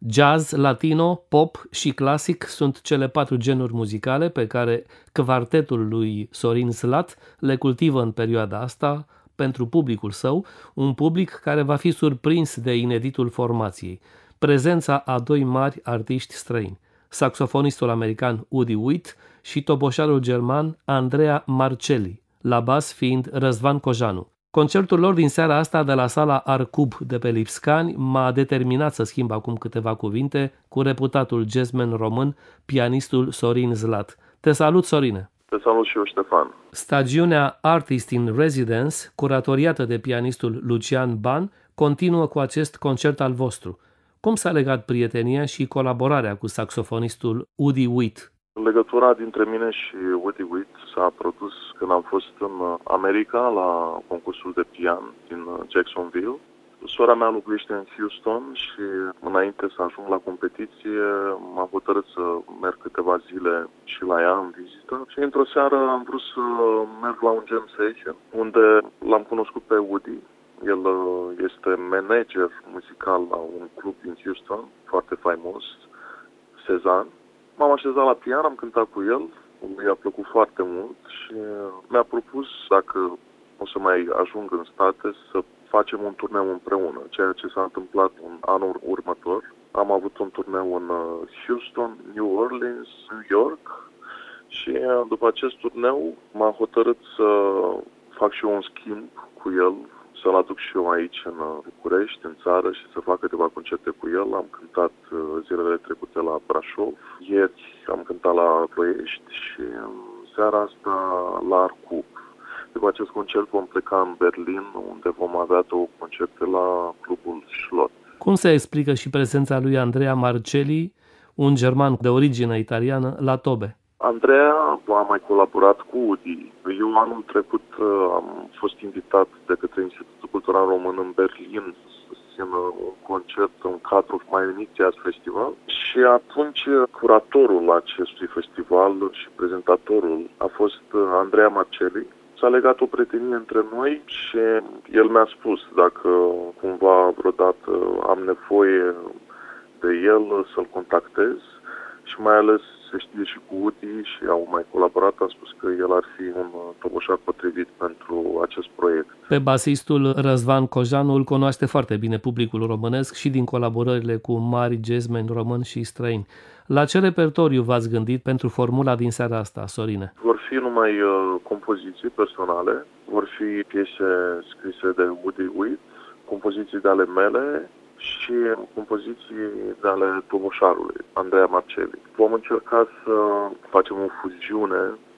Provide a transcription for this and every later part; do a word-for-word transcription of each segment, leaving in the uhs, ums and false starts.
Jazz, latino, pop și clasic sunt cele patru genuri muzicale pe care quartetul lui Sorin Slat le cultivă în perioada asta pentru publicul său, un public care va fi surprins de ineditul formației, prezența a doi mari artiști străini, saxofonistul american Udi Witt și toboșarul german Andrea Marcelli, la bas fiind Răzvan Cojanu. Concertul lor din seara asta de la sala Arcub de pe Lipscani m-a determinat să schimb acum câteva cuvinte cu reputatul jazzman român, pianistul Sorin Slat. Te salut, Sorine! Te salut și eu, Ștefan! Stagiunea Artist in Residence, curatoriată de pianistul Lucian Ban, continuă cu acest concert al vostru. Cum s-a legat prietenia și colaborarea cu saxofonistul Udi Witt? Legătura dintre mine și Udi Witt s-a produs când am fost în America la concursul de pian din Jacksonville. Sora mea locuiește în Houston și înainte să ajung la competiție m-am hotărât să merg câteva zile și la ea în vizită. Și într-o seară am vrut să merg la un jam session unde l-am cunoscut pe Udi. El este manager muzical la un club din Houston, foarte faimos, Cezanne. M-am așezat la pian, am cântat cu el, lui a plăcut foarte mult și mi-a propus, dacă o să mai ajung în state, să facem un turneu împreună, ceea ce s-a întâmplat în anul următor. Am avut un turneu în Houston, New Orleans, New York și după acest turneu m-am hotărât să fac și eu un schimb cu el, să-l aduc și eu aici în București, în țară și să fac câteva concerte cu el. Am cântat zilele trecute la Brașov, ieri am cântat la Ploiești și seara asta la Arcub. După acest concert vom pleca în Berlin, unde vom avea două concerte la clubul Schlott. Cum se explică și prezența lui Andrea Marcelli, un german de origine italiană, la tobe? Andrea a mai colaborat cu Udi. Eu anul trecut am fost invitat de către Institutul Cultural Român în Berlin să susțină un concert în cadrul Mai Uniți Jazz Festival și atunci curatorul acestui festival și prezentatorul a fost Andrea Marcelli. S-a legat o prietenie între noi și el mi-a spus dacă cumva vreodată am nevoie de el să-l contactez și mai ales se știe și cu Udi și au mai colaborat, am spus că el ar fi un toboșar potrivit pentru acest proiect. Pe basistul Răzvan Cojanu îl cunoaște foarte bine publicul românesc și din colaborările cu mari jazzmeni români și străini. La ce repertoriu v-ați gândit pentru formula din seara asta, Sorine? Vor fi numai uh, compoziții personale, vor fi piese scrise de Udi Witt, compoziții de ale mele și compoziții de ale toboșarului, Andrea Marcelli. Vom încerca să facem o fuziune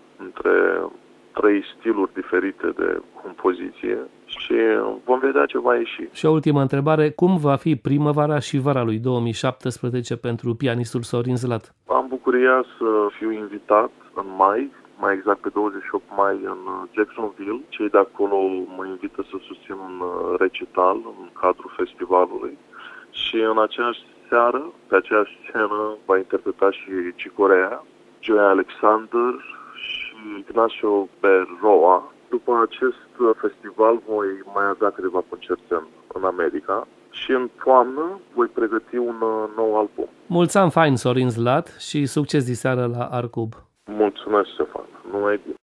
între trei stiluri diferite de compoziție și vom vedea ce va ieși. Și o ultimă întrebare, cum va fi primăvara și vara lui două mii șaptesprezece pentru pianistul Sorin Slat? Am bucuria să fiu invitat în mai, mai exact pe douăzeci și opt mai în Jacksonville. Cei de acolo mă invită să susțin un recital în cadrul festivalului și în aceeași seară, pe aceeași scenă, va interpreta și Cicorea, Joy Alexander și Ignacio Berroa. După acest festival voi mai avea câteva concerte în, în America și în toamnă voi pregăti un nou album. Mulți ani fain, Sorin Slat, și succes diseară la Arcub. Mulțumesc, Ștefan. Numai bine.